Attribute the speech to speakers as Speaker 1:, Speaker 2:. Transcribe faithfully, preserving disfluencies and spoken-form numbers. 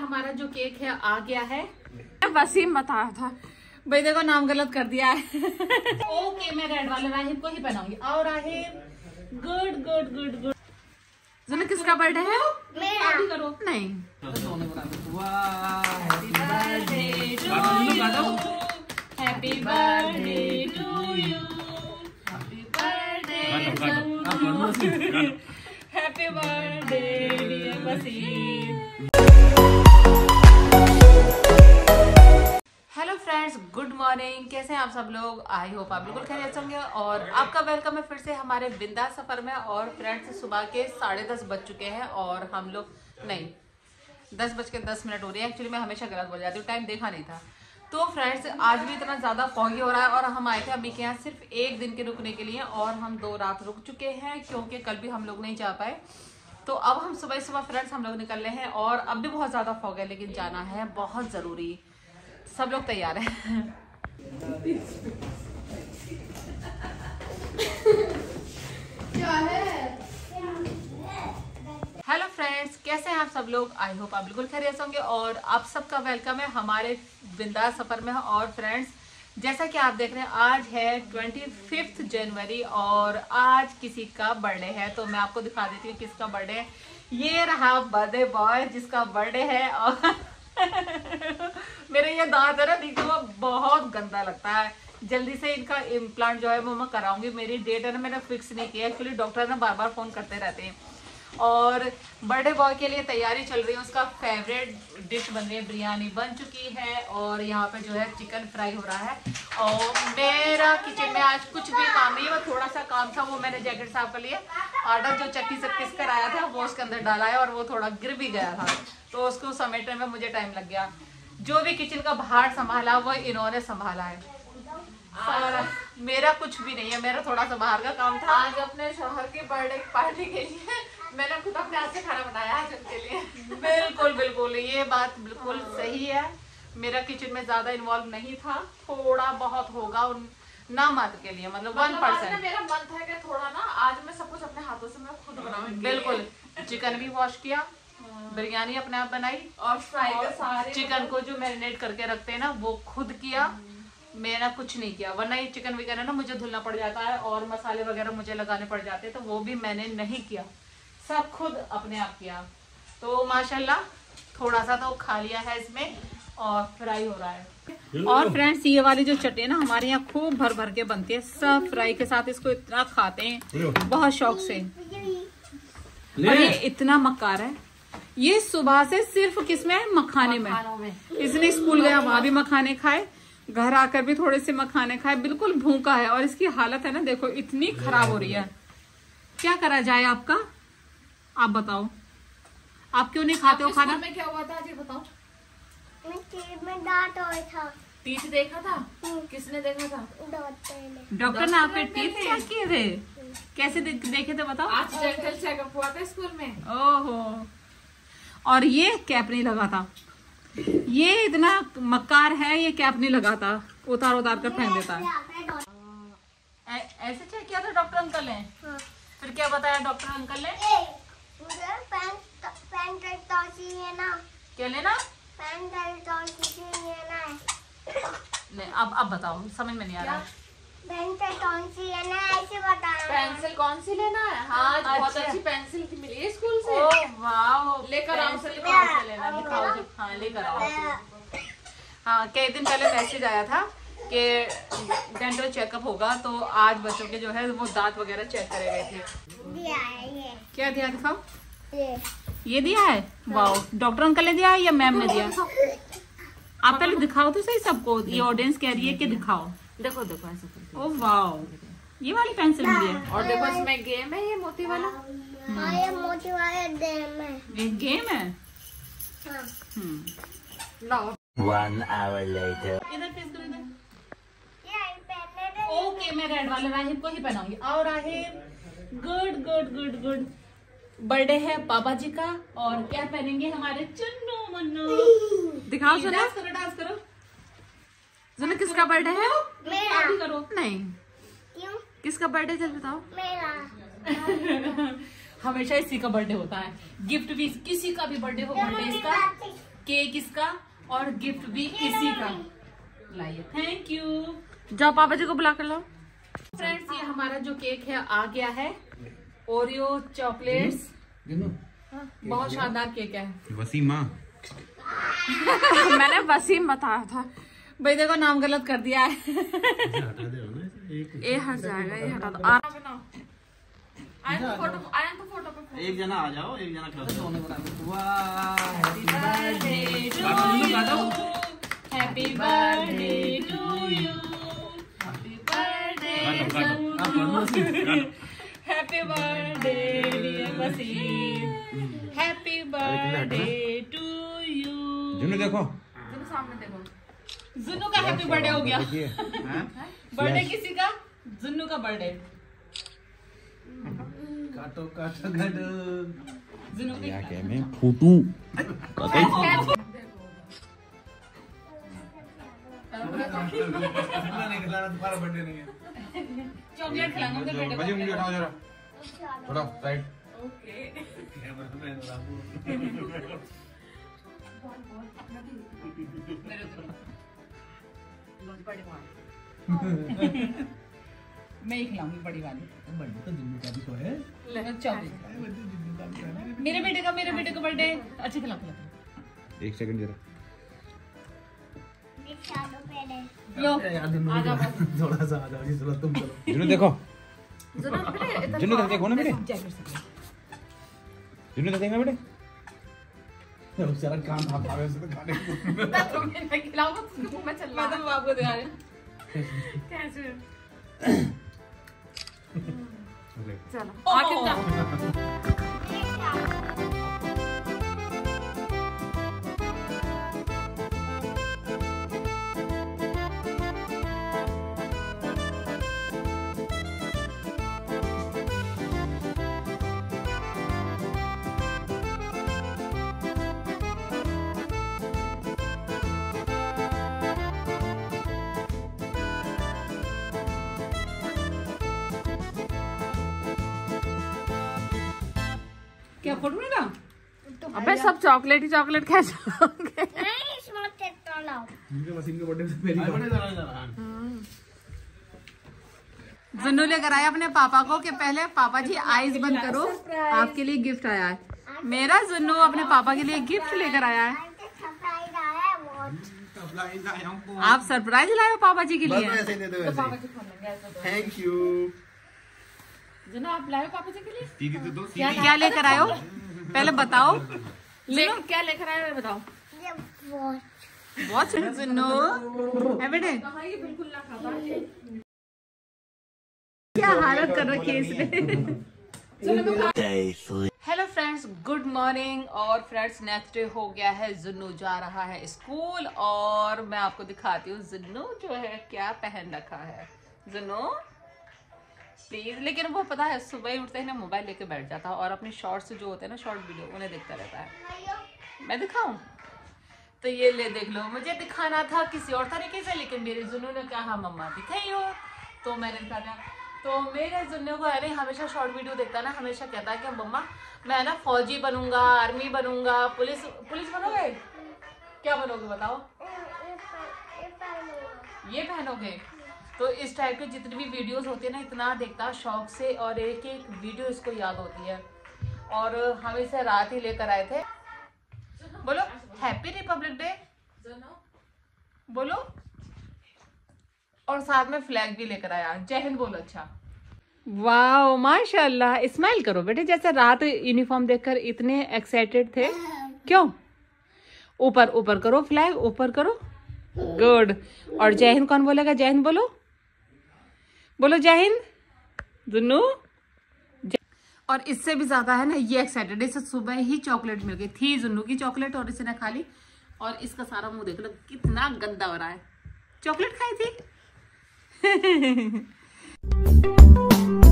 Speaker 1: हमारा जो केक है आ गया है। वसीम बताया था भाई, देखो नाम गलत कर दिया है। ओके मैं रेड वाले राहिब को ही पहनाऊंगी। और Rahib good good good good. जना किसका बर्थडे है? मेरा। करो नहीं। Happy birthday to you, happy birthday, happy birthday dear Wasim. Hello friends, good morning. कैसे हैं आप सब लोग? आई होप आप बिल्कुल खैरियत होंगे और आपका वेलकम है फिर से हमारे बिंदा सफर में। और फ्रेंड्स सुबह के साढ़े दस बज चुके हैं और हम लोग नहीं दस बज के दस मिनट हो रही है। एक्चुअली मैं हमेशा गलत बोल जाती हूँ, टाइम देखा नहीं था। तो फ्रेंड्स आज भी इतना ज़्यादा फॉगी हो रहा है और हम आए थे अम्मी के यहाँ सिर्फ एक दिन के रुकने के लिए और हम दो रात रुक चुके हैं क्योंकि कल भी हम लोग नहीं जा पाए। तो अब हम सुबह सुबह फ्रेंड्स हम लोग निकल रहे हैं और अब भी बहुत ज़्यादा फॉग है लेकिन जाना है बहुत ज़रूरी। सब लोग तैयार हैं। क्या है? हेलो फ्रेंड्स, कैसे हैं आप सब लोग? आई होप आप बिल्कुल खैरियत होंगे और आप सबका वेलकम है हमारे बिंदास सफर में। और फ्रेंड्स जैसा कि आप देख रहे हैं आज है पच्चीस जनवरी और आज किसी का बर्थडे है। तो मैं आपको दिखा देती हूँ किसका बर्थडे है। ये रहा बर्थडे बॉय जिसका बर्थडे है। और मेरे ये दांत है ना, देखो वो बहुत गंदा लगता है। जल्दी से इनका इम्प्लांट जो है वो मैं कराऊंगी। मेरी डेट है ना मैंने फिक्स नहीं किया, एक्चुअली डॉक्टर ना बार बार फोन करते रहते हैं। और बर्थडे बॉय के लिए तैयारी चल रही है, उसका फेवरेट डिश बन रही है, बिरयानी बन चुकी है और यहाँ पे जो है चिकन फ्राई हो रहा है। और मेरा किचन में आज कुछ भी काम नहीं है, वो थोड़ा सा काम था वो मैंने जैकेट साफ कर लिया। आटा जो चक्की से पिस कर आया था वो उसके अंदर डाला है और वो थोड़ा गिर भी गया था तो उसको समेटने में मुझे टाइम लग गया। जो भी किचन का बाहर संभाला वो इन्होंने संभाला है सारा। मेरा कुछ भी नहीं है, मेरा थोड़ा सा बाहर का काम था। आज अपने शौहर की बर्थडे पार्टी के लिए मैंने खुद अपने हाथ से खाना बनाया आज उनके लिए। बिल्कुल बिल्कुल ये बात बिल्कुल सही है। मेरा किचन में ज्यादा इन्वॉल्व नहीं था, थोड़ा बहुत होगा उन ना मात्र के लिए, मतलब वन परसेंट। मेरा मन था कि थोड़ा ना आज मैं सब कुछ अपने हाथों से मैं खुद बनाऊं। बिल्कुल चिकन भी वॉश किया, बिरयानी अपने आप बनाई और फ्राई का सारे चिकन को जो मैरिनेट करके रखते हैं ना वो खुद किया। मैंने कुछ नहीं किया, वरना ये चिकन वगैरह ना मुझे धुलना पड़ जाता है और मसाले वगैरह मुझे लगाने पड़ जाते हैं, तो वो भी मैंने नहीं किया, सब खुद अपने आप किया। तो माशाल्लाह थोड़ा सा तो खा लिया है इसमें और फ्राई हो रहा है। और फ्रेंड्स ये वाली जो चटनी ना हमारे यहाँ खूब भर भर के बनती है, सब फ्राई के साथ इसको इतना खाते हैं बहुत शौक से। और ये इतना मक्कार है, ये सुबह से सिर्फ किसमें है? मखाने में, में। इसने स्कूल गया वहां भी मखाने खाए, घर आकर भी थोड़े से मखाने खाए, बिल्कुल भूखा है। और इसकी हालत है ना देखो इतनी खराब हो रही है, क्या करा जाए आपका? आप बताओ, आप क्यों नहीं खाते हो खाना? में क्या हुआ था जी बताओ?
Speaker 2: मैं टीथ में दांत हुआ था।
Speaker 1: टीथ देखा था? किसने देखा था?
Speaker 2: डॉक्टर ने।
Speaker 1: डॉक्टर ने आपके टीथ चेक किए थे? कैसे देखे थे बताओ?
Speaker 3: आज डेंटल चेकअप हुआ था स्कूल में।
Speaker 1: ओहो, और ये कैप नहीं लगा था, ये इतना मक्कार है, ये कैप नहीं लगाता, उतार उतार कर फेंक देता है। ऐसे चेक किया था डॉक्टर अंकल ने? हाँ। फिर क्या बताया डॉक्टर अंकल ने?
Speaker 2: मुझे पेन पेन है ना।
Speaker 1: क्या लेना?
Speaker 2: पेन लेना है।
Speaker 1: नहीं अब अब बताओ, समझ में नहीं आ रहा।
Speaker 2: पेंसिल कौन सी है ना ऐसे बताना।
Speaker 3: पेंसिल कौन सी लेना है? हाँ अच्छा। बहुत अच्छी पेंसिल मिली है स्कूल से।
Speaker 1: ओह वाह,
Speaker 3: लेकर आओ।
Speaker 1: पेंसिल कौन सी लेना दिखाओ जब। हाँ लेकर आओ। हाँ कई दिन पहले मैसेज आया था कि डेंटल चेकअप होगा तो आज बच्चों के जो है वो दांत वगैरह चेक करे गए थे।
Speaker 2: दिया है ये।
Speaker 1: क्या दिया दिखाओ?
Speaker 2: ये
Speaker 1: ये दिया है? वाह, डॉक्टर अंकल ने दिया है या मैम ने दिया? आप पहले दिखाओ तो सही सबको, ये ऑडियंस कह रही है कि दिखाओ। देखो देखो ऐसे। ओह वाह, ये वाली पेंसिल मिली है।
Speaker 3: और देखो इसमें गेम है, ये मोती वाला।
Speaker 2: हाँ ये मोती वाला गेम है।
Speaker 1: ये गेम है।
Speaker 2: हाँ।
Speaker 3: लाओ।
Speaker 4: One hour later.
Speaker 1: इधर फेस करो इधर।
Speaker 2: ये पहनने दे।
Speaker 1: ओके मैं रेड वाले राहिब को ही पहनाऊंगी। और Rahib good good good good. Birthday है पापा जी का और क्या पहनेंगे हमारे चुन्नू मुन्नू। दिखाओ सुना, डांस करो डांस करो। सुना किसका बर्थडे है?
Speaker 2: मेरा।
Speaker 1: भी करो नहीं।
Speaker 2: क्यों?
Speaker 1: किसका बर्थडे चल बताओ?
Speaker 2: मेरा।
Speaker 1: हमेशा इसी का बर्थडे होता है, गिफ्ट भी किसी का भी बर्थडे हो बर्थडे इसका केक इसका और गिफ्ट भी इसी का लाइए। Thank you. जाओ पापा जी को बुला कर लो। फ्रेंड्स ये हमारा जो केक है आ गया है, ओरियो चॉकलेट्स, बहुत शानदार केक है।
Speaker 5: वसीमा
Speaker 3: मैंने वसीम बताया था।
Speaker 1: भाई देखो नाम गलत कर दिया है।
Speaker 3: ये हट जाएगा, ये हटा दो। आराम बनाओ। आयन तो फोटो, आयन तो फोटो पे।
Speaker 5: एक जना आ जाओ, एक जना खिला दो।
Speaker 1: Happy birthday to you, happy birthday happy birthday dear Wasim, happy birthday to you.
Speaker 5: Junu देखो,
Speaker 3: जुनू सामने देखो।
Speaker 1: जुन्नू का हैप्पी बर्थडे हो गया। बर्थडे किसी का? जुन्नू का बर्थडे।
Speaker 5: काटो काटो काटो।
Speaker 1: जुन्नू की
Speaker 5: क्या कह मैं फूटू तुम्हारा बर्थडे नहीं है।
Speaker 1: चॉकलेट खिलाऊंगा तो बेटे को।
Speaker 5: बजे मुझे उठाओ जरा, थोड़ा साइड।
Speaker 1: ओके। मैं ही खिलाऊंगी बड़ी वाली।
Speaker 5: बर्थडे तो जुन्नू का भी तो है।
Speaker 1: चॉकलेट मेरे बेटे का, मेरे बेटे को बर्थडे। अच्छे खिलाओ खिलाओ।
Speaker 5: एक सेकंड जरा।
Speaker 1: लो
Speaker 5: थोड़ा सा आ जाओ जी, चलो तुम चलो। जुनू देखो, जुनू तक देखो ना बेटे, जुनू तक देखना बेटे। सारा काम आप आवे से तो खाने को।
Speaker 1: तो मैं खिलाऊंगा तुमको, मैं चल मैं तो आपको दिखा रही हूं कैसे।
Speaker 3: चलो
Speaker 1: आके जा। क्या फोटो लेगा?
Speaker 3: अबे सब चॉकलेट ही चॉकलेट कैसे लोगे?
Speaker 5: इनके मशीन के बर्थडे से मेरी बर्थडे जरा जरा।
Speaker 1: जुन्नू लेकर आया अपने पापा को कि पहले पापा जी आईज बंद करो, आपके लिए गिफ्ट आया है। मेरा जुन्नू अपने पापा के लिए गिफ्ट लेकर आया है। आप सरप्राइज लाए हो पापा जी के लिए?
Speaker 5: ऐसे ही दे दो वैसे। Thank you.
Speaker 1: जुन्नू आप लाए हो पापा जी के लिए?
Speaker 5: दीदी तो दो।
Speaker 1: क्या क्या लेकर आए हो पहले बताओ।
Speaker 3: ले क्या लेकर आए हो बताओ।
Speaker 1: बहुत जुन्नू है बेटे।
Speaker 3: बिल्कुल ना खाता।
Speaker 1: क्या हालत कर रखी है इसने। Hello friends, good morning. और फ्रेंड्स नेक्स्ट डे हो गया है, जुन्नू जा रहा है स्कूल और मैं आपको दिखाती हूँ जुन्नू जो है क्या पहन रखा है। जुन्नू प्लीज। लेकिन वो पता है सुबह ही उठते ही ना मोबाइल लेके बैठ जाता है और अपनी शॉर्ट्स जो होते हैं ना, शॉर्ट वीडियो, उन्हें देखता रहता है। मैं दिखाऊं तो ये ले देख लो। मुझे दिखाना था किसी और तरीके से, लेकिन मेरे जुन्नू ने कहा मम्मा दिखाई हो, तो मैंने दिखाया। तो मेरे जुन्नू को है नहीं, हमेशा शॉर्ट वीडियो देखता है ना, हमेशा कहता है कि मम्मा मैं ना फौजी बनूंगा, आर्मी बनूंगा, पुलिस पुलिस बनोगे? क्या बनोगे बताओ? ये पहनोगे? तो इस टाइप के जितनी भी वीडियोस होती है ना, इतना देखता है शौक से और एक एक वीडियो इसको याद होती है। और हम इसे रात ही लेकर आए थे। बोलो हैप्पी रिपब्लिक डे बोलो, और साथ में फ्लैग भी लेकर आया। जय हिंद बोलो। अच्छा वाओ माशाल्लाह। स्माइल करो बेटे, जैसे रात यूनिफॉर्म देखकर इतने एक्साइटेड थे। क्यों? ऊपर ऊपर करो, फ्लैग ऊपर करो। गुड। और जय हिंद कौन बोलेगा? जय हिंद बोलो, बोलो जय हिंद जुन्नू। और इससे भी ज्यादा है ना ये एक्साइटेड, इसे सुबह ही चॉकलेट मिल गई थी, जुन्नू की चॉकलेट, और इसने खा ली। और इसका सारा मुंह देख लो कितना गंदा हो रहा है, चॉकलेट खाई थी।